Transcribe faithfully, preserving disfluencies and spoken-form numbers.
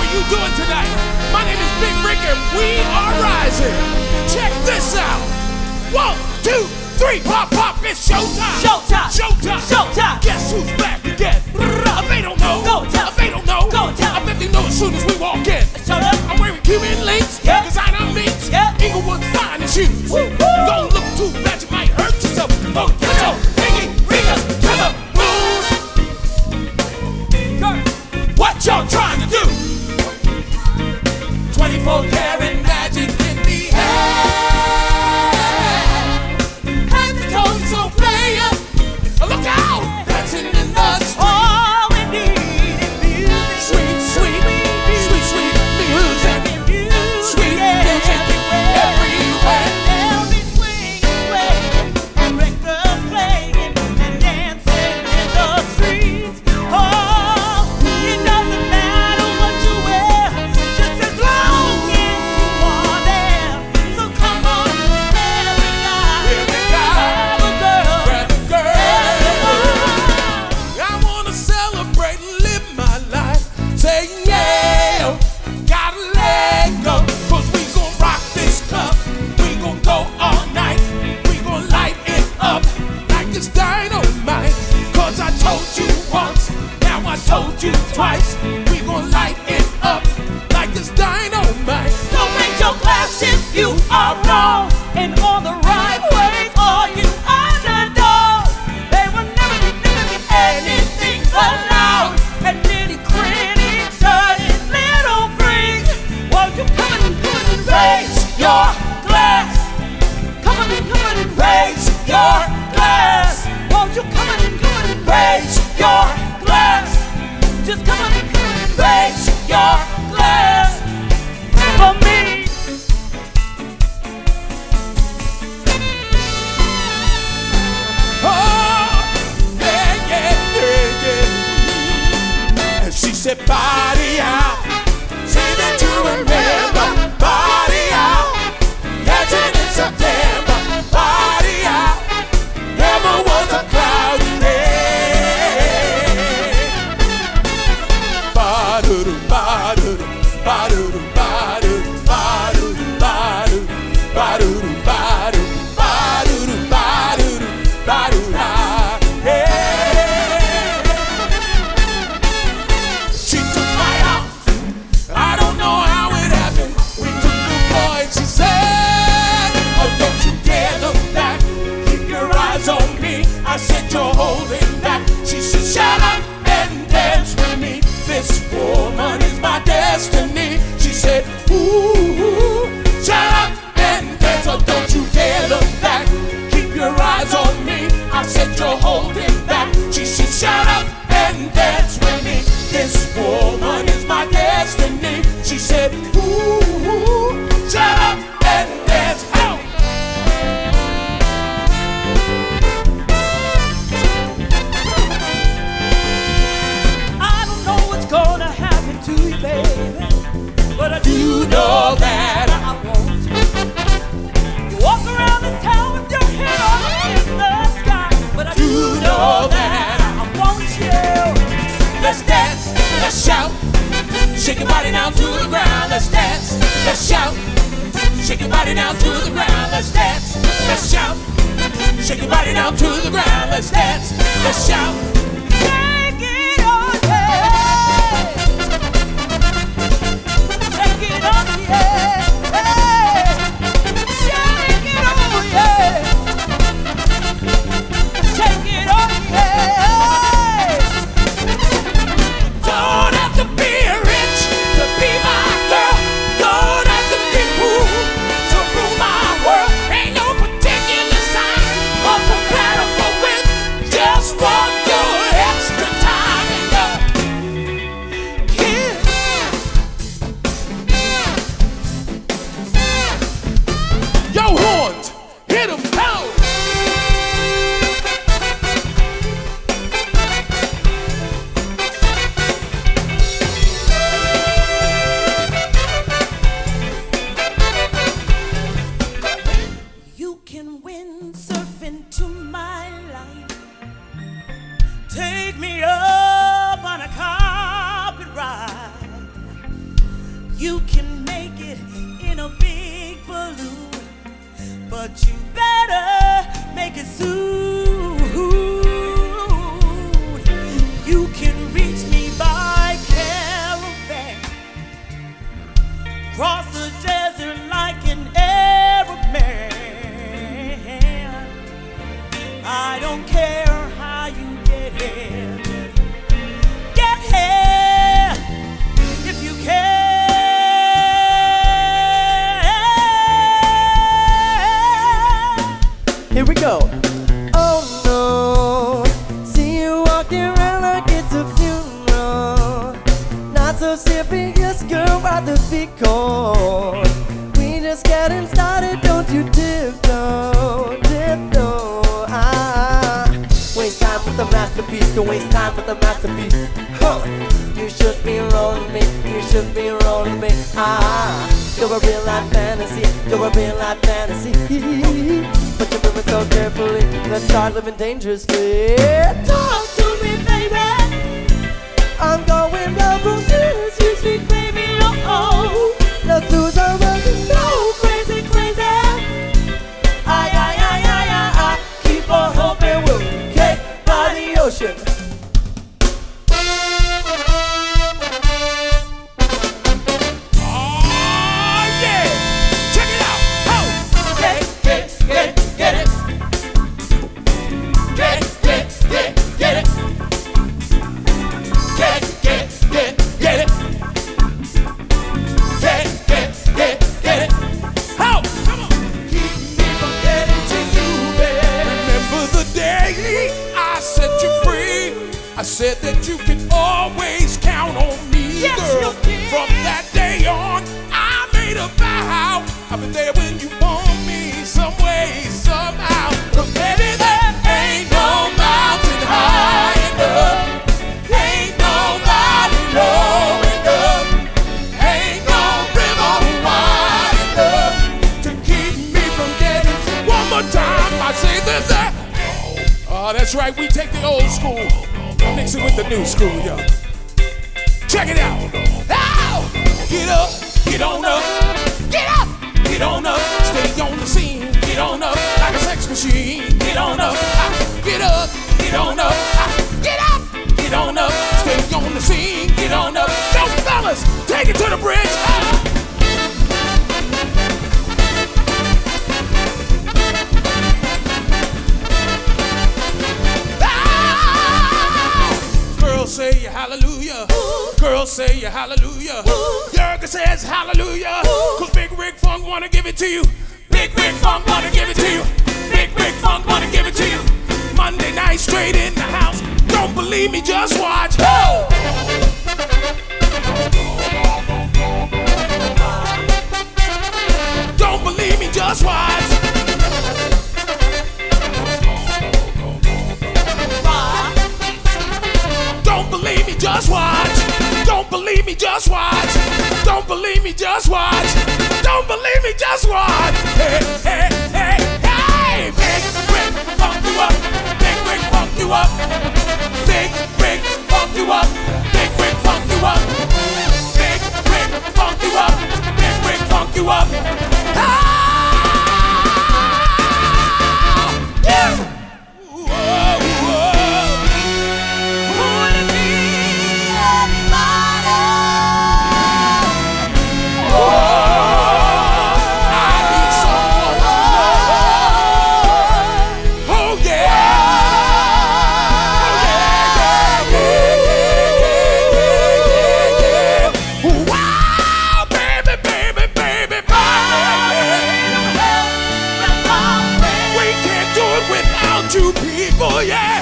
you doing tonight? My name is Big Ric and we are rising. Check this out. One, two, three, pop, pop, it's showtime. Showtime. Showtime. Showtime. Guess who's back again? If they don't know, Go tell. if they don't know, Go tell. I bet they know as soon as we walk in. Shut up. I'm wearing Cuban links, Yeah. designer meats, Yeah. Inglewood's finest shoes. Woo, woo. Don't look too bad, you might hurt yourself. Oh, get your pinky fingers to the moon. What y'all trying to do? twenty-four karat magic in the air. Head to toe, so player. Look out! Dancing in the street. All we need is music. Sweet, sweet, sweet, sweet music. Sweet music everywhere. They'll be swinging, swaying, and records playing, and dancing in the streets. Oh, it doesn't matter what you wear, just as long as you are there. So come on, every guy, Every guy, every girl, grab a girl. every I wanna celebrate and live my life. Say yeah, gotta let go. Cause we gon' rock this club. We gon' go all night. We gon' light it up like it's dynamite. Cause I told you once, now I told you twice. We gon' light it up like it's dynamite. So raise your glass if you are wrong in all the right ways. All you underdogs, they will never be, never be anything but loud and nitty gritty, dirty little freaks. Won't you come on and come on and raise your glass? Come on and come on and raise your glass. Won't you come on and come on and raise your glass? Just come on and come on and raise your glass for me. Oh, yeah, yeah, yeah, yeah. And she said, body out. Say that you remember. Body out. Dancing in September. Body out. Never was a cloudy day. Ba-do-do, ba-do-do, ba-do-do, ba-do-do, ba-do-do, ba-do-do, ba-do-do, ba-do-do, ba-do-do, ba-do-do, ba-do-da. Hey. She took my arm. I don't know how it happened. We took the boy. She said, oh, don't you dare look back. Keep your eyes on me. I said, you're holding back. She said, shut up and dance with me. This woman is my destiny. She said, ooh, shut up and dance. Oh, don't you dare look back. Keep your eyes on me. I said, you're holding back. She said, shut up and dance with me. This woman is my destiny. She said, ooh, shut up and dance. Out. I don't know what's gonna happen to you, baby, but I do know that I want you. You walk around this town with your head up in the sky, but I do know that I want you. Let's dance, let's shout. Shake your body down to the ground. Let's dance, let's shout. Shake your body down to the ground. Let's dance, let's shout. Shake your body down to the ground. Let's dance, let's shout. Take it on, yeah. Take it on, yeah. Hey. Take it on, yeah. Take it on, yeah. Don't have to be rich to be my girl. Don't have to be cool to rule my world. Ain't no particular sign or compatible with just what you're but you better make it soon. You can reach me by caravan, cross the desert like an Arab man. I don't care how you get here, get here if you can. Here we go. Oh no, see you walking around like it's a funeral. Not so serious, girl, by the feet cold. We just getting started, don't you tiptoe, tiptoe. Ah, waste time with the masterpiece, don't waste time with the masterpiece. Huh, you should be rolling me, you should be rolling me. Ah, you're a real life fantasy, you're a real life fantasy. But you're moving so carefully, let's start living dangerously. Talk to me, baby. I'm going down from this, You speak, baby, oh, oh. let's lose our mind. No, crazy, crazy. I, I, I, I, I, I keep on hoping we'll get by the ocean. Oh, yeah. Check it out. Oh. Get, get, get, get it. Get, get, get, get it. Get, get, get, get it. Get, get, get, get it. How? Come on. Keep me from getting to you, baby. Remember the day I set you free. I said that you can always count on me, Yes, girl. you can. From that day on, I made a vow. I've been there when you want me, some way, somehow. But baby, there ain't no mountain high enough. Ain't no valley low enough. Ain't no river wide enough to keep me from getting. One more time, I say this. That. Oh, that's right. We take the old school, mix it with the new school, yo. Check it out. Ow! Get up, get on up, get up, get on up. Stay on the scene, get on up like a sex machine. Get on up, ah, get up, get on up, ah, get up, get on up. Stay on the scene, get on up. Yo, fellas, take it to the bridge. Ah. Girls say hallelujah. Girls say hallelujah. Yerga says hallelujah. Cause Big Ric Funk wanna give it to you. Big Ric Funk wanna give it to you. Big Ric Funk wanna give it to you. Monday night straight in the house. Don't believe me, just watch. Oh! Don't believe me, just watch. Don't believe me, just watch. Don't believe me, just watch. Don't believe me, just watch. Don't believe me, just watch. Hey, hey, hey, hey. Big Ric funk you up. Big Ric funk you up. Big Ric funk you up. Big Ric funk you up. Big Ric funk you up. Big Ric funk you up. Ah! Yeah! Whoa, whoa. Oh yeah!